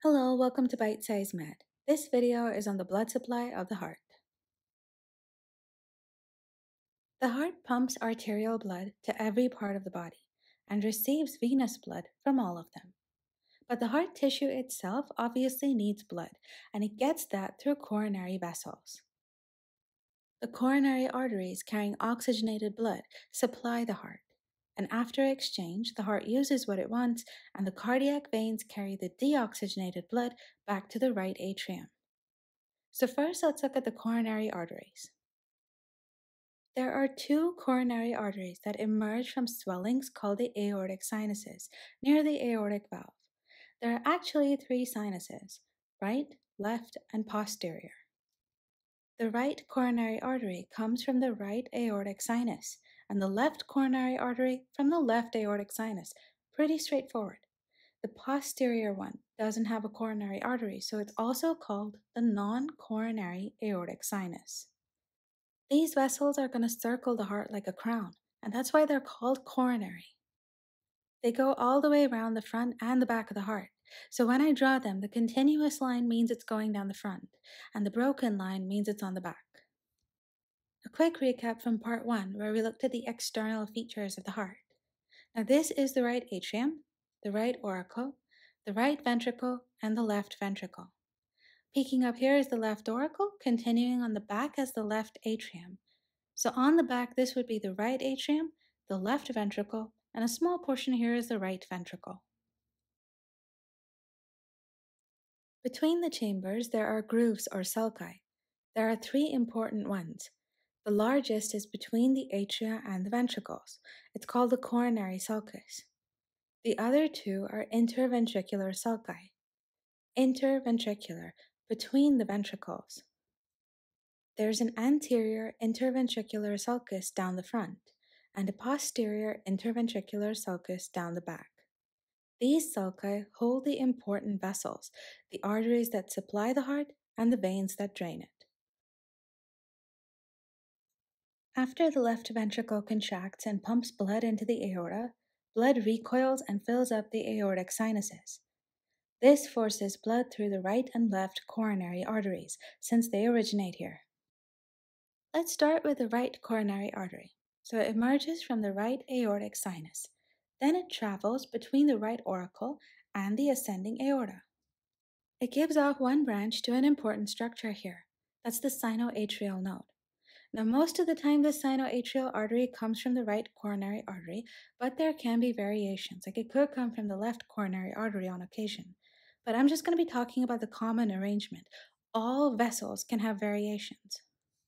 Hello, welcome to Bite Size Med. This video is on the blood supply of the heart. The heart pumps arterial blood to every part of the body and receives venous blood from all of them. But the heart tissue itself obviously needs blood, and it gets that through coronary vessels. The coronary arteries carrying oxygenated blood supply the heart, and after exchange, the heart uses what it wants, and the cardiac veins carry the deoxygenated blood back to the right atrium. So first, let's look at the coronary arteries. There are two coronary arteries that emerge from swellings called the aortic sinuses near the aortic valve. There are actually three sinuses: right, left, and posterior. The right coronary artery comes from the right aortic sinus, and the left coronary artery from the left aortic sinus. Pretty straightforward. The posterior one doesn't have a coronary artery, so it's also called the non-coronary aortic sinus. These vessels are going to circle the heart like a crown, and that's why they're called coronary. They go all the way around the front and the back of the heart. So when I draw them, the continuous line means it's going down the front, and the broken line means it's on the back. A quick recap from part 1, where we looked at the external features of the heart. Now this is the right atrium, the right auricle, the right ventricle, and the left ventricle. Peeking up here is the left auricle, continuing on the back as the left atrium. So on the back, this would be the right atrium, the left ventricle, and a small portion here is the right ventricle. Between the chambers, there are grooves or sulci. There are three important ones. The largest is between the atria and the ventricles. It's called the coronary sulcus. The other two are interventricular sulci. Interventricular, between the ventricles. There's an anterior interventricular sulcus down the front and a posterior interventricular sulcus down the back. These sulci hold the important vessels, the arteries that supply the heart and the veins that drain it. After the left ventricle contracts and pumps blood into the aorta, blood recoils and fills up the aortic sinuses. This forces blood through the right and left coronary arteries, since they originate here. Let's start with the right coronary artery. So it emerges from the right aortic sinus. Then it travels between the right auricle and the ascending aorta. It gives off one branch to an important structure here. That's the sinoatrial node. Now, most of the time, the sinoatrial artery comes from the right coronary artery, but there can be variations. Like it could come from the left coronary artery on occasion. But I'm just going to be talking about the common arrangement. All vessels can have variations.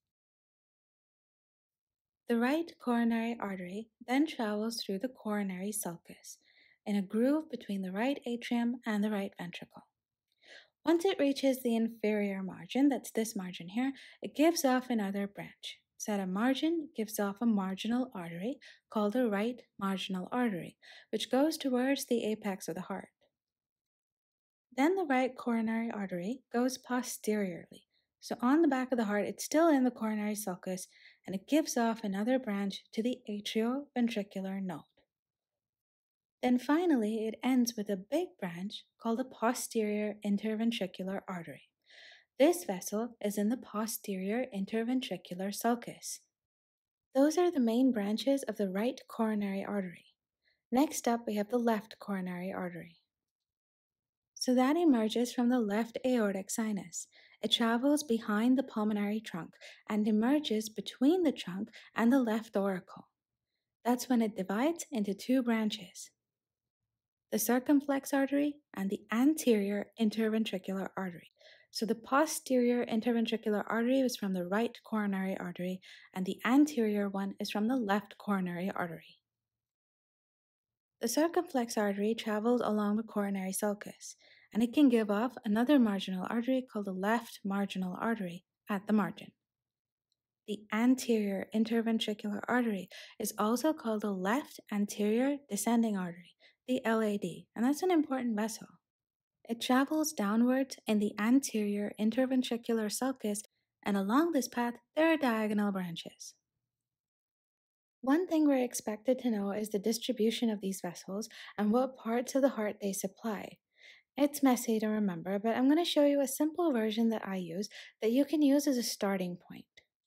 The right coronary artery then travels through the coronary sulcus in a groove between the right atrium and the right ventricle. Once it reaches the inferior margin, that's this margin here, it gives off another branch. So that margin gives off a marginal artery called the right marginal artery, which goes towards the apex of the heart. Then the right coronary artery goes posteriorly. So on the back of the heart, it's still in the coronary sulcus, and it gives off another branch to the atrioventricular node. Then finally, it ends with a big branch called the posterior interventricular artery. This vessel is in the posterior interventricular sulcus. Those are the main branches of the right coronary artery. Next up, we have the left coronary artery. So that emerges from the left aortic sinus. It travels behind the pulmonary trunk and emerges between the trunk and the left auricle. That's when it divides into two branches: the circumflex artery and the anterior interventricular artery. So the posterior interventricular artery is from the right coronary artery, and the anterior one is from the left coronary artery. The circumflex artery travels along the coronary sulcus, and it can give off another marginal artery called the left marginal artery at the margin. The anterior interventricular artery is also called the left anterior descending artery, the LAD, and that's an important vessel. It travels downwards in the anterior interventricular sulcus, and along this path there are diagonal branches. One thing we're expected to know is the distribution of these vessels and what parts of the heart they supply. It's messy to remember, but I'm going to show you a simple version that I use that you can use as a starting point.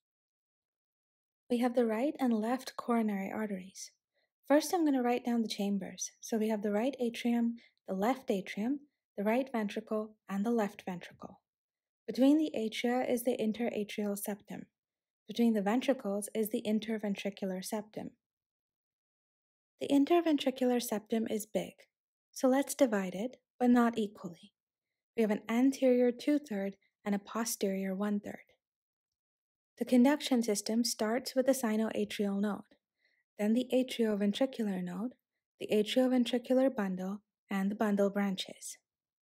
We have the right and left coronary arteries. First, I'm going to write down the chambers. So we have the right atrium, the right ventricle, and the left ventricle. Between the atria is the interatrial septum. Between the ventricles is the interventricular septum. The interventricular septum is big, so let's divide it, but not equally. We have an anterior 2/3 and a posterior 1/3. The conduction system starts with the sinoatrial node, then the atrioventricular node, the atrioventricular bundle, and the bundle branches.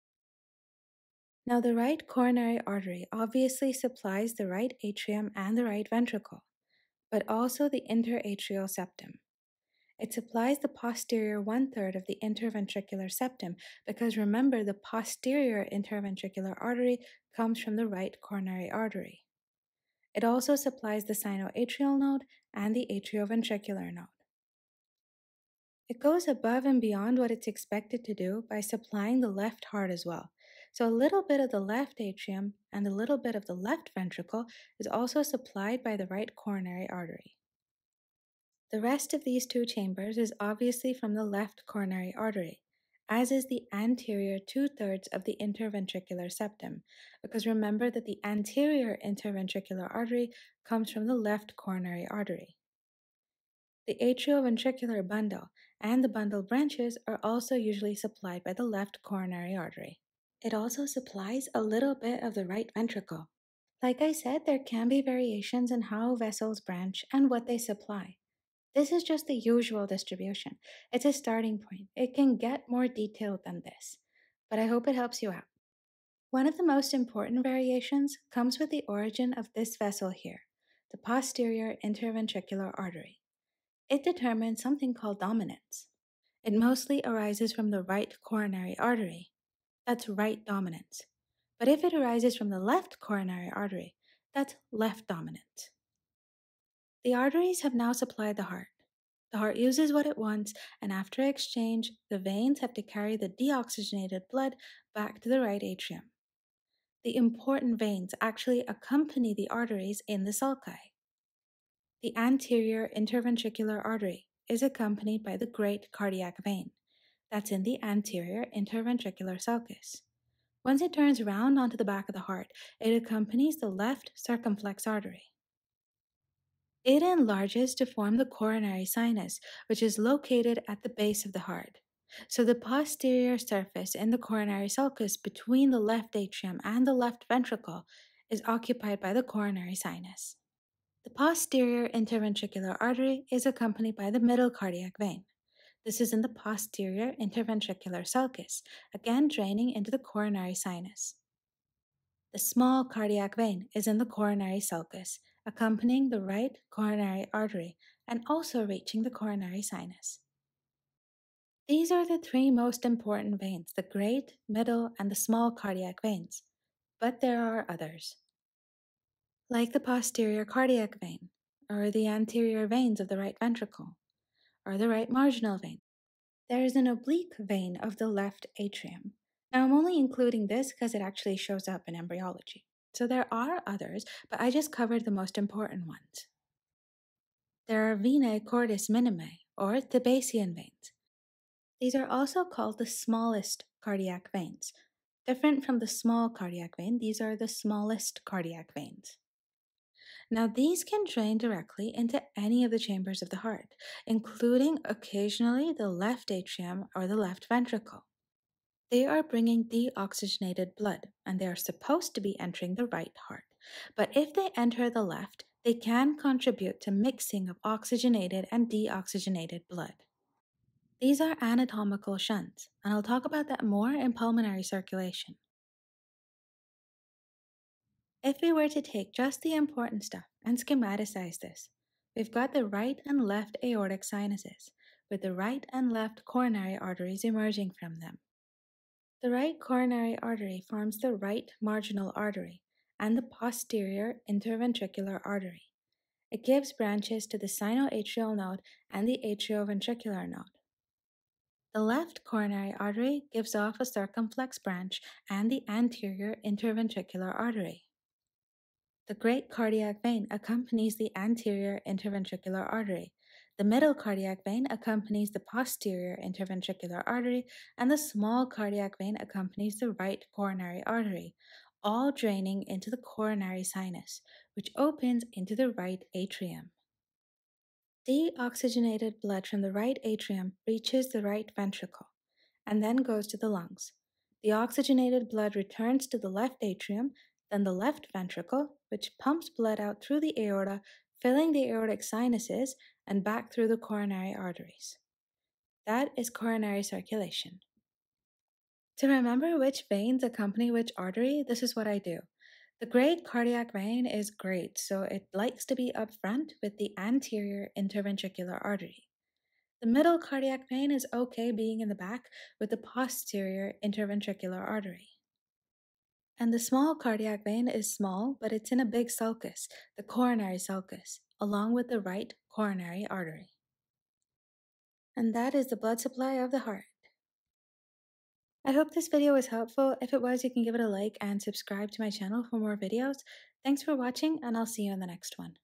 Now, the right coronary artery obviously supplies the right atrium and the right ventricle, but also the interatrial septum. It supplies the posterior 1/3 of the interventricular septum because remember, the posterior interventricular artery comes from the right coronary artery. It also supplies the sinoatrial node and the atrioventricular node. It goes above and beyond what it's expected to do by supplying the left heart as well. So a little bit of the left atrium and a little bit of the left ventricle is also supplied by the right coronary artery. The rest of these two chambers is obviously from the left coronary artery, as is the anterior 2/3 of the interventricular septum, because remember that the anterior interventricular artery comes from the left coronary artery. The atrioventricular bundle and the bundle branches are also usually supplied by the left coronary artery. It also supplies a little bit of the right ventricle. Like I said, there can be variations in how vessels branch and what they supply. This is just the usual distribution. It's a starting point. It can get more detailed than this, but I hope it helps you out. One of the most important variations comes with the origin of this vessel here, the posterior interventricular artery. It determines something called dominance. It mostly arises from the right coronary artery. That's right dominance. But if it arises from the left coronary artery, that's left dominance. The arteries have now supplied the heart. The heart uses what it wants, and after exchange, the veins have to carry the deoxygenated blood back to the right atrium. The important veins actually accompany the arteries in the sulci. The anterior interventricular artery is accompanied by the great cardiac vein. That's in the anterior interventricular sulcus. Once it turns around onto the back of the heart, it accompanies the left circumflex artery. It enlarges to form the coronary sinus, which is located at the base of the heart. So the posterior surface in the coronary sulcus between the left atrium and the left ventricle is occupied by the coronary sinus. The posterior interventricular artery is accompanied by the middle cardiac vein. This is in the posterior interventricular sulcus, again draining into the coronary sinus. The small cardiac vein is in the coronary sulcus, accompanying the right coronary artery and also reaching the coronary sinus. These are the three most important veins, the great, middle, and the small cardiac veins. But there are others, like the posterior cardiac vein, or the anterior veins of the right ventricle, or the right marginal vein. There is an oblique vein of the left atrium. Now, I'm only including this because it actually shows up in embryology. So there are others, but I just covered the most important ones. There are venae cordis minime, or Thebasian veins. These are also called the smallest cardiac veins. Different from the small cardiac vein, these are the smallest cardiac veins. Now, these can drain directly into any of the chambers of the heart, including occasionally the left atrium or the left ventricle. They are bringing deoxygenated blood, and they are supposed to be entering the right heart. But if they enter the left, they can contribute to mixing of oxygenated and deoxygenated blood. These are anatomical shunts, and I'll talk about that more in pulmonary circulation. If we were to take just the important stuff and schematicize this, we've got the right and left aortic sinuses, with the right and left coronary arteries emerging from them. The right coronary artery forms the right marginal artery and the posterior interventricular artery. It gives branches to the sinoatrial node and the atrioventricular node. The left coronary artery gives off a circumflex branch and the anterior interventricular artery. The great cardiac vein accompanies the anterior interventricular artery. The middle cardiac vein accompanies the posterior interventricular artery, and the small cardiac vein accompanies the right coronary artery, all draining into the coronary sinus, which opens into the right atrium. Deoxygenated blood from the right atrium reaches the right ventricle and then goes to the lungs. The oxygenated blood returns to the left atrium, then the left ventricle, which pumps blood out through the aorta, filling the aortic sinuses and back through the coronary arteries. That is coronary circulation. To remember which veins accompany which artery, this is what I do. The great cardiac vein is great, so it likes to be up front with the anterior interventricular artery. The middle cardiac vein is okay being in the back with the posterior interventricular artery. And the small cardiac vein is small, but it's in a big sulcus, the coronary sulcus, along with the right coronary artery. And that is the blood supply of the heart. I hope this video was helpful. If it was, you can give it a like and subscribe to my channel for more videos. Thanks for watching, and I'll see you in the next one.